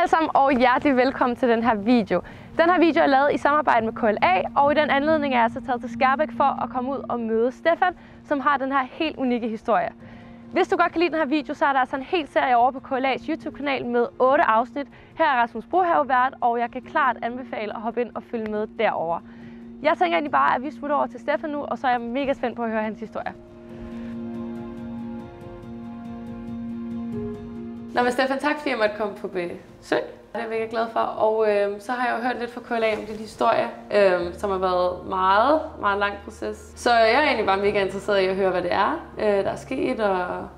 alle sammen og hjertelig velkommen til den her video. Den her video er lavet i samarbejde med KLA, og i den anledning er jeg så taget til Skærbæk for at komme ud og møde Stefan, som har den her helt unikke historie. Hvis du godt kan lide den her video, så er der altså en hel serie over på KLA's YouTube-kanal med 8 afsnit. Her er Rasmus Brohave vært, og jeg kan klart anbefale at hoppe ind og følge med derover. Jeg tænker egentlig bare, at vi smutter over til Stefan nu, og så er jeg mega spændt på at høre hans historie. Nå, men Stefan, tak fordi jeg måtte komme på besøg. Det er jeg mega glad for. Og så har jeg jo hørt lidt fra KLA om din historie, som har været meget lang proces. Så jeg er egentlig bare mega interesseret i at høre, hvad det er, der er sket, og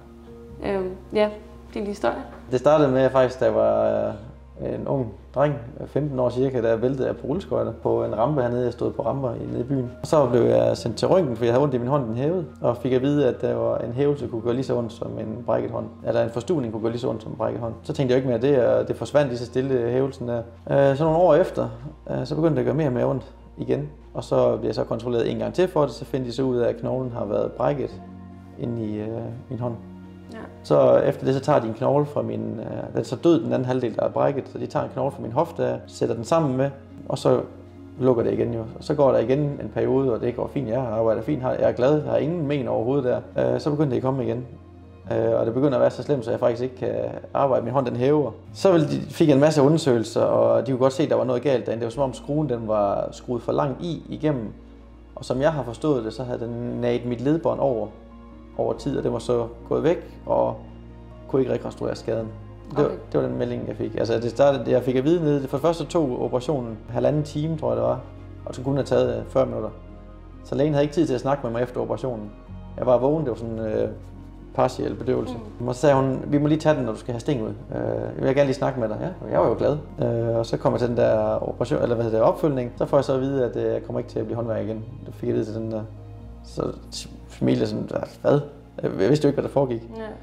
ja, din historie. Det startede med faktisk, da jeg var en ung dreng, 15 år cirka, da jeg væltede af på rulleskøjter på en rampe hernede. Jeg stod på ramper nede i byen. Og så blev jeg sendt til røntgen, fordi jeg havde ondt i min hånd, den hævede. Og fik at vide, at der var en hævelse, kunne gøre lige så ondt som en brækket hånd. Eller en forstuvning kunne gøre lige så ondt som en brækket hånd. Så tænkte jeg ikke mere det, og det forsvandt lige så stille, hævelsen der. Så nogle år efter, så begyndte det at gøre mere og mere ondt igen. Og så blev jeg så kontrolleret en gang til for det, så fandt de så ud af, at knoglen har været brækket inde i min hånd. Ja. Så efter det, så tager de en knogle fra min, den er så død, den anden halvdel, der er brækket, så de tager en knogle fra min hofte, sætter den sammen med, og så lukker det igen jo. Og så går der igen en periode, og det går fint, jeg arbejder fint, jeg er glad, jeg har ingen men overhovedet der. Så begynder det at komme igen. Og det begynder at være så slemt, så jeg faktisk ikke kan arbejde. Min hånd, den hæver. Så fik jeg en masse undersøgelser, og de kunne godt se, at der var noget galt derinde. Det var som om skruen, den var skruet for langt igennem. Og som jeg har forstået det, så havde den naget mit ledbånd over tid, og det var så gået væk, og kunne ikke rekonstruere skaden. Det var den melding, jeg fik. Altså, det startede, jeg fik at vide nede, for det første tog operationen 1,5 time, tror jeg det var, og så kunne have taget 40 minutter. Så lægen havde ikke tid til at snakke med mig efter operationen. Jeg var vågen, det var sådan partiel bedøvelse. Og så sagde hun, vi må lige tage den, når du skal have sting ud. Jeg vil gerne lige snakke med dig. Ja, jeg var jo glad. Og så kom jeg til den der operation, eller opfølgning. Så får jeg så at vide, at jeg kommer ikke til at blive håndværker igen. Det fik jeg vide til den der. Så familie sådan, hvad? Jeg vidste jo ikke, hvad der foregik.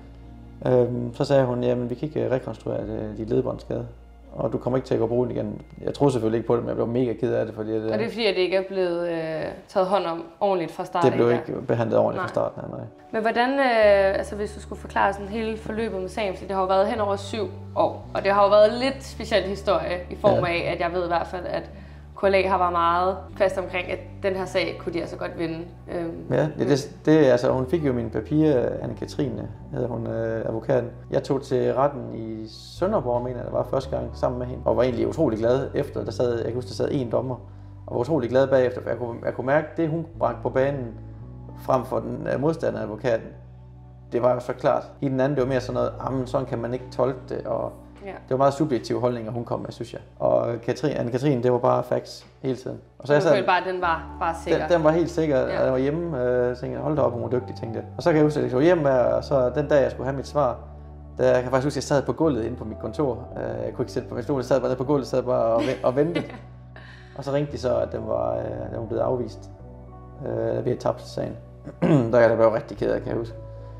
Ja. Så sagde hun, jamen vi kan ikke rekonstruere dit ledbåndsskade, og du kommer ikke til at gå bruge den igen. Jeg troede selvfølgelig ikke på det, men jeg blev mega ked af det. Fordi og det er fordi, at det ikke er blevet taget hånd om ordentligt fra starten? Det blev ikke behandlet ordentligt fra starten, nej. Men hvordan, altså hvis du skulle forklare sådan hele forløbet med sagen, fordi det har jo været hen over 7 år, og det har jo været en lidt speciel historie i form af, at jeg ved i hvert fald, at KLA har været meget fast omkring, at den her sag kunne de altså godt vinde. Ja, altså hun fik jo mine papirer, Anne-Katrine hedder hun, advokaten. Jeg tog til retten i Sønderborg, mener jeg, det var første gang sammen med hende, og var egentlig utrolig glad efter. Jeg kan huske, der sad en dommer, og var utrolig glad bagefter, for jeg kunne mærke, det hun bragte på banen frem for den modstandende advokaten. Det var jo så klart. I den anden, det var mere sådan noget, sådan kan man ikke tolke det, og ja. Det var meget subjektive holdninger, hun kom med, synes jeg. Og Anne-Katrine, det var bare facts hele tiden. Og så jeg følte bare, den var bare sikker. Den var helt sikker, ja. Jeg var hjemme, tænkte jeg, hold da op, hun var dygtig, tænkte jeg. Og så kan jeg huske, at jeg tog hjem, og så den dag, jeg skulle have mit svar, jeg kan faktisk huske, at jeg sad på gulvet inde på mit kontor. Jeg kunne ikke sætte på min stol, jeg sad bare nede på gulvet, sad bare og ventede. Og så ringte de så, at den var blevet afvist. Vi havde tabt sagen. Der er jeg da rigtig ked af, kan jeg huske.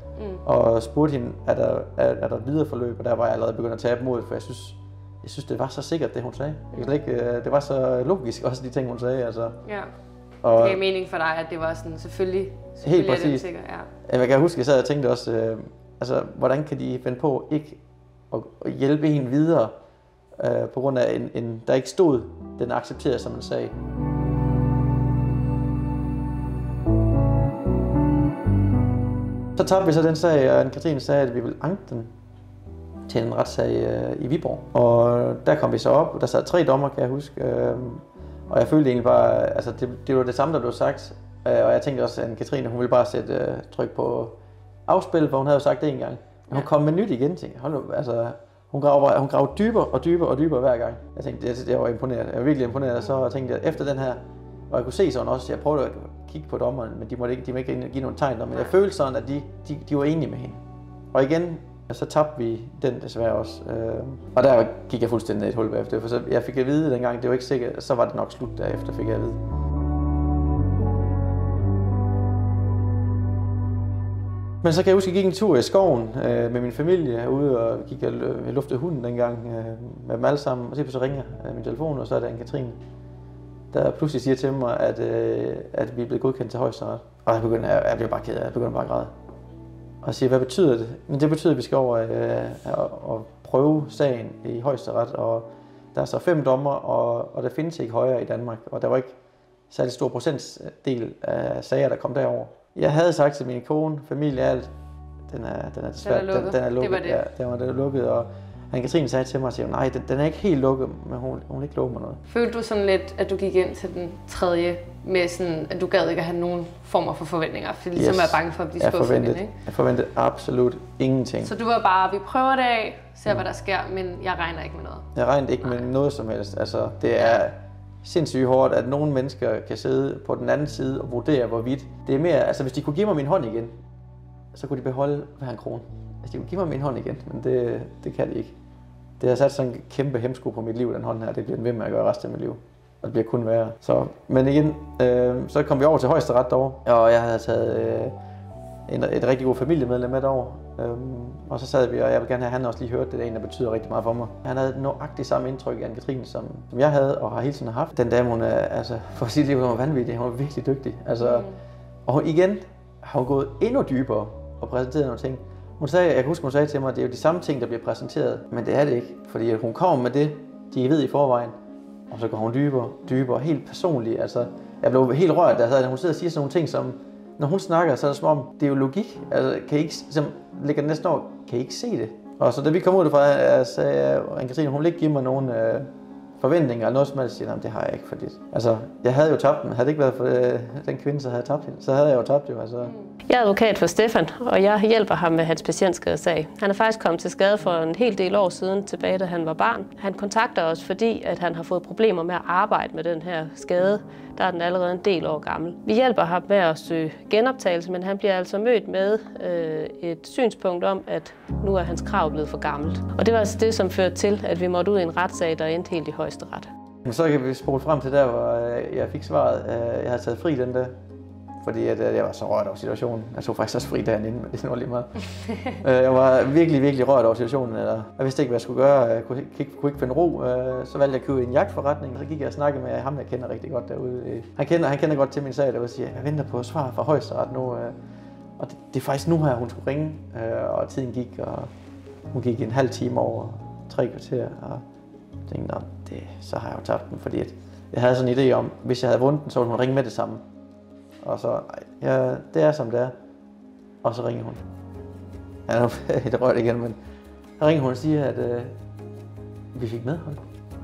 Og spurgte hende, er der et videre forløb, og der var jeg allerede begyndt at tabe modet, for jeg synes, det var så sikkert, det hun sagde. Det var så logisk også, de ting, hun sagde. Altså. Ja, og det gav mening for dig, at det var sådan, selvfølgelig helt præcis. Er det sikkert, ja. Jeg kan huske, jeg sad og tænkte også, altså, hvordan kan de finde på ikke at hjælpe en videre, på grund af der ikke stod, den accepterede som en sag. Så tabte vi så den sag, og Anne-Katrine sagde, at vi ville anke den til en retssag i Viborg. Og der kom vi så op, og der sad 3 dommer, kan jeg huske. Og jeg følte egentlig bare, altså det var det samme, der blev sagt. Og jeg tænkte også, at Anne-Katrine, hun ville bare sætte tryk på afspil, for hun havde jo sagt det en gang. Men hun kom med nyt igen, tænkte jeg. Hold nu, altså, hun gravede dybere og dybere og dybere hver gang. Jeg tænkte, jeg var imponeret. Jeg var virkelig imponeret, og så tænkte jeg, efter den her, og jeg kunne se sådan også, jeg prøvede at kigge på dommerne, men de må ikke give nogen tegn, men jeg følte sådan, at de var enige med hende. Og igen, så tabte vi den desværre også. Og der gik jeg fuldstændig et hul bagefter, for så jeg fik at vide dengang, det var ikke sikkert, så var det nok slut derefter, fik jeg at vide. Men så kan jeg huske, at jeg gik en tur i skoven med min familie herude, og jeg luftede hunden dengang med dem alle sammen, og så ringer min telefon, og så er det Anne-Katrine, der pludselig siger til mig, at vi er blevet godkendt til højesteret. Og jeg blev bare ked af, jeg begyndte bare at græde. Og siger, hvad betyder det? Men det betyder, at vi skal over og prøve sagen i højesteret, og der er så 5 dommer, og der findes ikke højere i Danmark, og der var ikke særlig stor procentdel af sager, der kom derover. Jeg havde sagt til min kone, familie, alt, den er desværre, den er lukket. Det var det. Den var lukket, og Anne-Katrine sagde til mig og siger, nej, den er ikke helt lukket, men hun vil ikke love mig noget. Følte du sådan lidt, at du gik ind til den tredje med sådan, at du gad ikke at have nogen former for forventninger, fordi ligesom er bange for at blive skuffet igen, ikke? Jeg forventede absolut ingenting. Så du var bare, vi prøver det af, ser hvad der sker, men jeg regner ikke med noget? Jeg regnede ikke med noget som helst. Altså, det er sindssygt hårdt, at nogle mennesker kan sidde på den anden side og vurdere, hvorvidt. Det er mere, altså hvis de kunne give mig min hånd igen, så kunne de beholde hver en krone. Altså, de kunne give mig min hånd igen, men det kan de ikke. Det har sat sådan en kæmpe hemsko på mit liv, den hånd her. Det bliver den ved med at gøre resten af mit liv. Og det bliver kun værre. Så, men igen, så kom vi over til højesteret derovre, og jeg havde taget et rigtig god familiemedlem med derovre. Og så sad vi, og jeg vil gerne have, at han også lige hørte, det er en, der betyder rigtig meget for mig. Han havde nøjagtigt samme indtryk af Anne-Katrine, som jeg havde, og har hele tiden haft. Den dame, hun er, altså, for sit liv, hun var vanvittig, hun var virkelig dygtig. Altså, og igen har hun gået endnu dybere og præsenteret nogle ting. Hun sagde, jeg kan huske, hun sagde til mig, at det er jo de samme ting, der bliver præsenteret, men det er det ikke. Fordi hun kommer med det, de ved i forvejen, og så går hun dybere, helt personligt. Altså, jeg blev helt rørt, da hun sidder og siger sådan nogle ting, som når hun snakker, så er det som om, det er jo logik. Altså, kan I ikke, som ligger næsten over, kan I ikke se det? Og så da vi kom ud derfra, sagde Anne-Katrine, hun ville ikke give mig nogen forventninger eller noget som helst. Siger, det har jeg ikke, fordi altså, jeg havde jo tabt den. Havde det ikke været for den kvinde, så havde jeg tabt hende, så havde jeg jo tabt jo. Altså. Jeg er advokat for Stefan, og jeg hjælper ham med hans patientskadesag. Han er faktisk kommet til skade for en hel del år siden, tilbage da han var barn. Han kontakter os, fordi at han har fået problemer med at arbejde med den her skade. Der er den allerede en del år gammel. Vi hjælper ham med at søge genoptagelse, men han bliver altså mødt med et synspunkt om, at nu er hans krav blevet for gammelt. Og det var altså det, som førte til, at vi måtte ud i en retssag, der endte helt i højesteret. Så kan vi spole frem til der, hvor jeg fik svaret. Jeg havde taget fri den der, fordi jeg var så rørt over situationen. Jeg tog faktisk også fri dagen inden, men det er nu lige meget. Jeg var virkelig, virkelig rørt over situationen. Jeg vidste ikke, hvad jeg skulle gøre. Jeg kunne ikke finde ro. Så valgte jeg at købe en jagtforretning. Så gik jeg og snakkede med ham, jeg kender rigtig godt derude. Han kender godt til min sag derude og siger, jeg venter på svar fra højesteret nu. Og det er faktisk nu her, hun skulle ringe. Og tiden gik, og hun gik en halv time over 3 kvarter. Og jeg tænkte, så har jeg jo tabt den, fordi jeg havde sådan en idé om, hvis jeg havde vundet den, så ville hun ringe med det samme. Og så, det er som det er. Og så ringer hun. Han er jo helt rørt igen, men så ringer hun og siger, at vi fik medhold.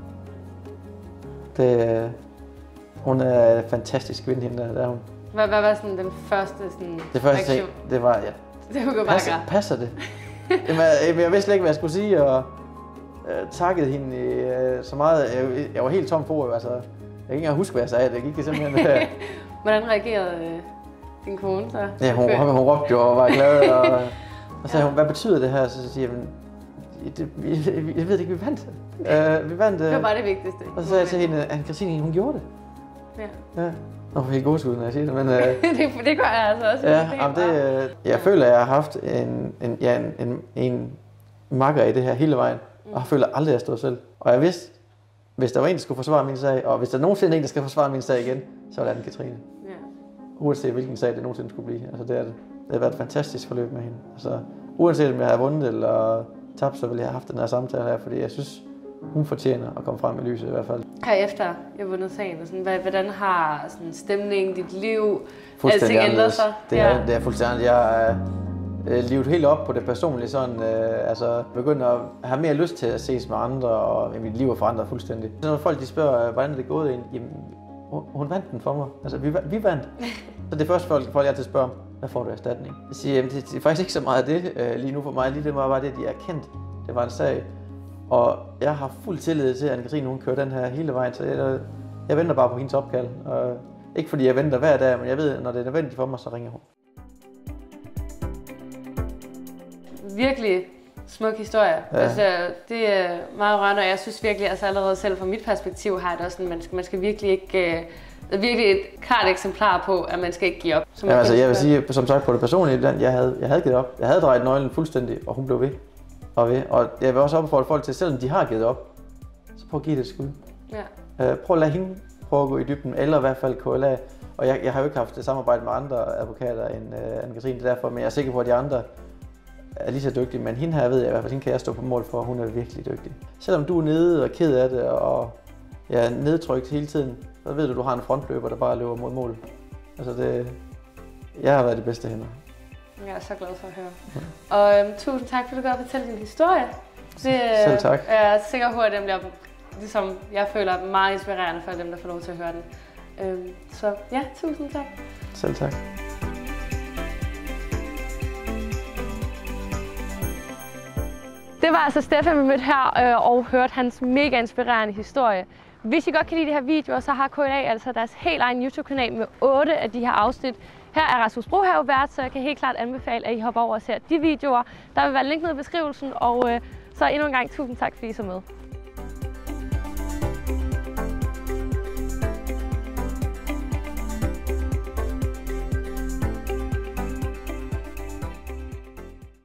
Hun er en fantastisk kvinde, hende der er hun. Hvad var sådan den første sådan det første ting, det var, det kunne bare passer det? Jeg vidste ikke, hvad jeg skulle sige, og takkede hende så meget. Jeg var helt tom på, altså, jeg kan ikke engang huske, hvad jeg sagde. Det gik simpelthen. Hvordan reagerede din kone så? Ja, hun råbte jo og var glad, og sagde hun, hvad betyder det her? Så siger jeg, jeg ved ikke, vi vandt. Vi vandt. Det var bare det vigtigste. Og så sagde jeg til hende, Anne-Katrine, hun gjorde det. Ja. Nå, jeg er gåsehud, når jeg siger det, men... det gør jeg altså også. Ja, jeg føler, at jeg har haft en makker i det her hele vejen, og jeg føler aldrig, at jeg stod selv. Og jeg vidste, hvis der var en, der skulle forsvare min sag, og hvis der nogensinde en, der skal forsvare min sag igen, så var det Anne-Katrine. Ja. Uanset hvilken sag det nogensinde skulle blive. Altså, det har været et fantastisk forløb med hende. Altså, uanset om jeg havde vundet eller tabt, så ville jeg have haft den her samtale her, fordi jeg synes, hun fortjener at komme frem i lyset i hvert fald. Herefter jeg har vundet sagen, sådan, hvordan har sådan, stemningen, dit liv, alting ændret sig? Det er fuldstændig. Jeg livet helt op på det personlige, sådan, altså begynder at have mere lyst til at ses med andre, og mit liv er forandret fuldstændig. Så når folk de spørger, hvordan er det gået ind, jamen, hun vandt den for mig. Altså, vi vandt. Så det første folk jeg altid spørger om, hvad får du erstatning? Jeg siger, jamen, det er faktisk ikke så meget det lige nu for mig. Lige det var bare det, de erkendt. Det var en sag. Og jeg har fuld tillid til, at Anne-Katrine, hun kører den her hele vejen, så jeg venter bare på hendes opkald. Og ikke fordi jeg venter hver dag, men jeg ved, når det er nødvendigt for mig, så ringer hun. Virkelig smuk historie. Ja. Altså, det er meget rørende, og jeg synes virkelig, altså allerede selv fra mit perspektiv har det også sådan, man skal virkelig ikke... virkelig et klart eksemplar på, at man skal ikke give op. Ja, altså, jeg vil sige, som sagt på det personlige, jeg havde givet op. Jeg havde drejet nøglen fuldstændig, og hun blev ved. Og jeg vil også opfordre folk til, selvom de har givet op, så prøv at give det et skud. Ja. Prøv at lade hende prøve at gå i dybden, eller i hvert fald KLA. Og jeg har jo ikke haft det samarbejde med andre advokater end Anne-Katrine, derfor, men jeg er sikker på, at de andre er lige så dygtig, men hende her ved jeg i hvert fald, hende kan jeg stå på mål for, hun er virkelig dygtig. Selvom du er nede og ked af det og nedtrykt hele tiden, så ved du har en frontløber, der bare løber mod mål. Altså jeg har været de bedste hænder. Jeg er så glad for at høre. Og tusind tak, fordi du gad fortælle din historie. Selv tak. Jeg er sikker på, at den bliver, ligesom jeg føler, meget inspirerende for dem, der får lov til at høre den. Så ja, tusind tak. Selv tak. Det var altså Stefan, vi mødte her og hørte hans mega inspirerende historie. Hvis I godt kan lide de her videoer, så har KLA altså deres helt egen YouTube-kanal med 8 af de her afsnit. Her er Rasmus Brohave vært, så jeg kan helt klart anbefale, at I hopper over og ser de videoer. Der vil være link ned i beskrivelsen, og så endnu en gang tusind tak, fordi I så med.